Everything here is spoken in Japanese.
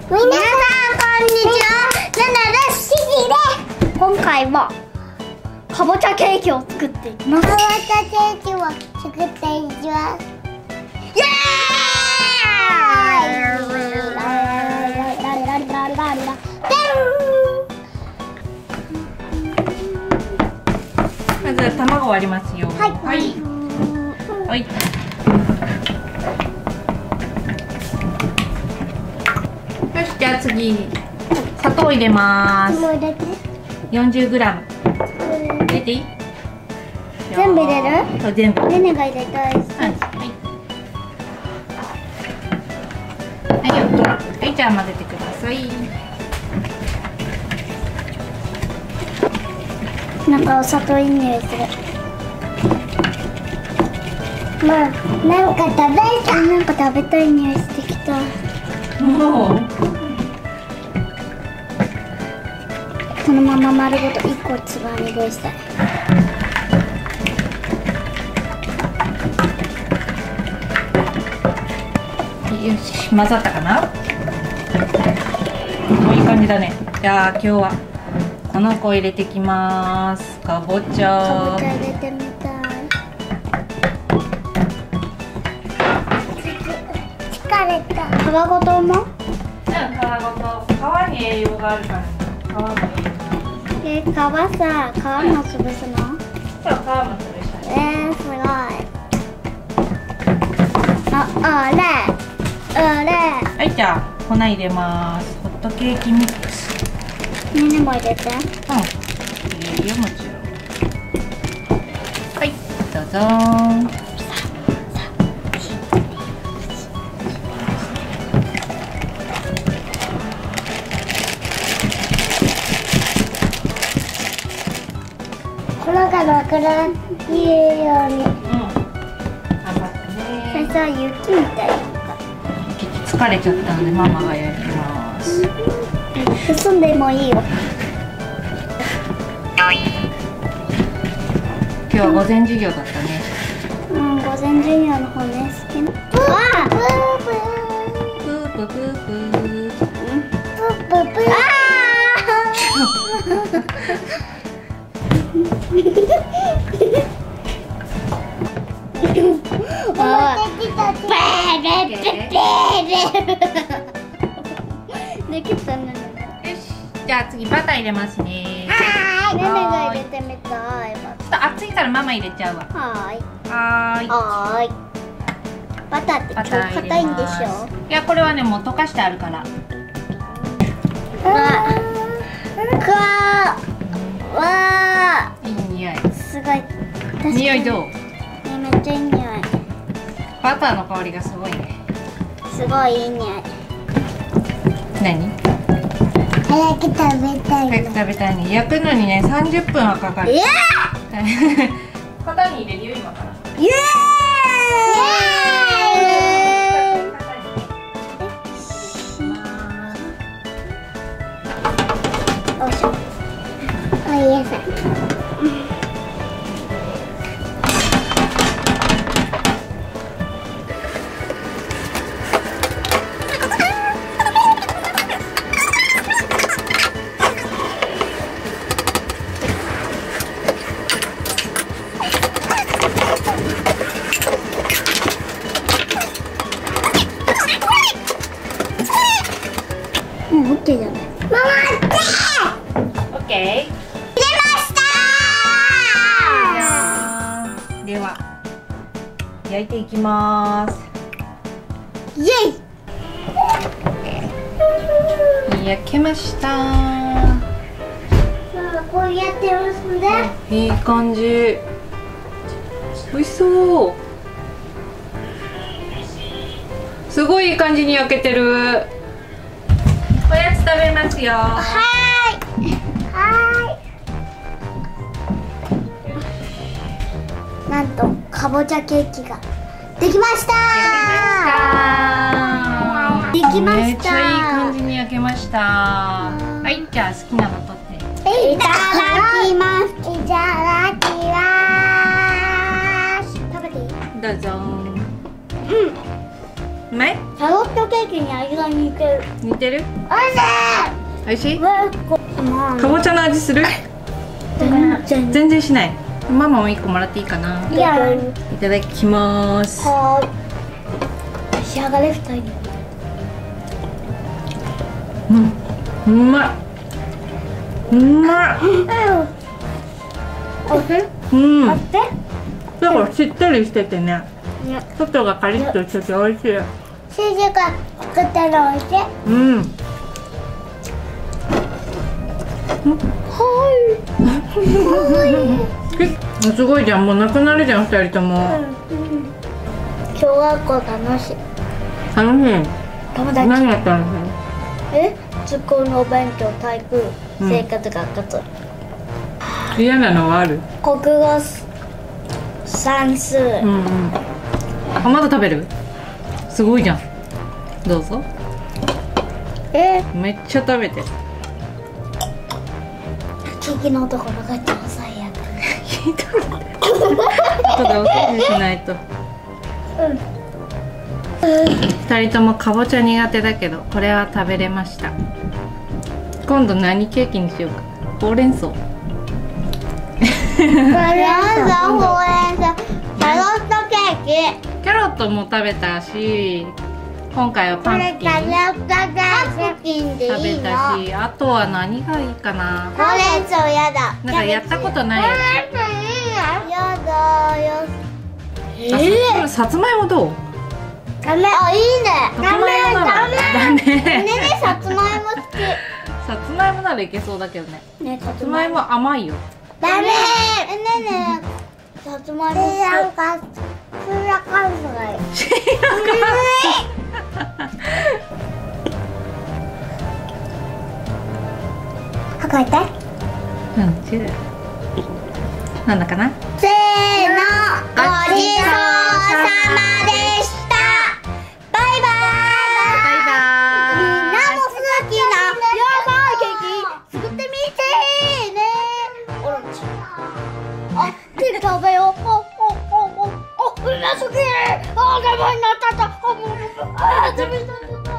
皆さんこんにちは。ナナです。今回はかぼちゃケーキを作っていきます。かぼちゃケーキを作っていきます。イエまずは卵割りますよ。はい。はい。よし、じゃあ次砂糖入れます。40g 入れていい？ 全部入れる？ そう、全部。 ネネが入れたいです。 はい。はい、じゃあ混ぜてください。 なんかお砂糖いい匂いする。まあ、なんか食べたい匂いしてきた。 もうこのまま丸ごと1個つばみ食いしたい。 よし、混ざったかな？もういい感じだね。じゃあ今日はこの子入れてきます。かぼちゃ。 かぼちゃ入れてみたい。疲れた。皮ごとも？ 皮ごと。皮に栄養があるから。皮もいい。 皮さ、皮も潰すの？ そう、皮も潰したい。 すごい。あれ。 はい、じゃあ粉入れます。ホットケーキミックス。 ネネも入れて。 入れるよ、もちろん。はい、どうぞ。 粉がなくなるように。 頑張ってね。 最初は雪みたい。 疲れちゃったのでママがやります。 進んでもいいよ。 今日は午前授業だったね。 午前授業の方ね、好きな。 プープープープー。 できたね。 よし、じゃあ次バター入れますね。 ネネが入れてみたい。 ちょっと熱いからママ入れちゃうわ。はーい。 バターって超硬いんでしょ？ いや、これはね、もう溶かしてあるから。いい匂い。 すごい。 匂いどう？ めっちゃいい匂い。 バターの香りがすごいね。 すごいいい匂い。 何？ 早く食べたい。 早く食べたいね。焼くのにね、30分はかかる。型に入れるよ、今から。 イエーイ。よいしょ。おいしょ。もう OK じゃない。ママオッケー。 入れましたでは焼いていきます。 ー。イエイ。 焼けました。 こうやってますね。 いい感じ。美味しそう。すごいいい感じに焼けてる。おやつ食べますよ。 なんとかぼちゃケーキができました。できました。 めっちゃいい感じに焼けました。はい、じゃあ好きなの取って。 いただきます。いただきます。食べていい？ どうぞ。 うまい？ シャロットケーキに味が似てる。 似てる？ おいしい。 美味しい？かぼちゃの味する？ 全全然しない。ママも1個もらっていいかな。 いや。 いただきます。 はーい。仕上がれ2人。 うまい。うまい。 おいしい？ うん。 待って。 だからしっとりしててね。 ね。 外がカリッとしてて美味しい。 シジが作ってるおいしい。 うん。すごいじゃん、もうなくなるじゃん、2人とも。 小学校楽しい。 楽しい。 友達。 何やったの？ 図工のお勉強、体育、生活学活。 嫌なのはある？ 国語、算数。 うんうん。あ、まだ食べる？すごいじゃん。どうぞ。めっちゃ食べてる。 ケーキのところが超最悪。 ひどい。後でお掃除しないと。2人ともかぼちゃ苦手だけど、これは食べれました。今度何ケーキにしようか。ほうれん草。 ほうれん草、ほうれん草、キャロットケーキ。 キャロットも食べたし、今回はパンプキンパンプキンで食べいいの。 たし、あとは何がいいかな。 ほうれん草やだ。 なんかやったことないややだよ。 つ。さつまいもどう？ ダメ。あ、いいね。 さつまいもならダメ。 ねさつまいも好き。 さつまいもならいけそうだけどね。 ね、ささつまいも甘いよ。 ダメ。ねさつまいも好き。なんかスラカンスがいい。はかいて。 うん、違う。なんだかな。 せーの、ごちそうさまでした。バイバイ。みんなも好きなやばいケーキ作ってみてね。オレンジ。あ、手で食べよう。うますぎる。あ、我慢になっちゃった。あ、食べた。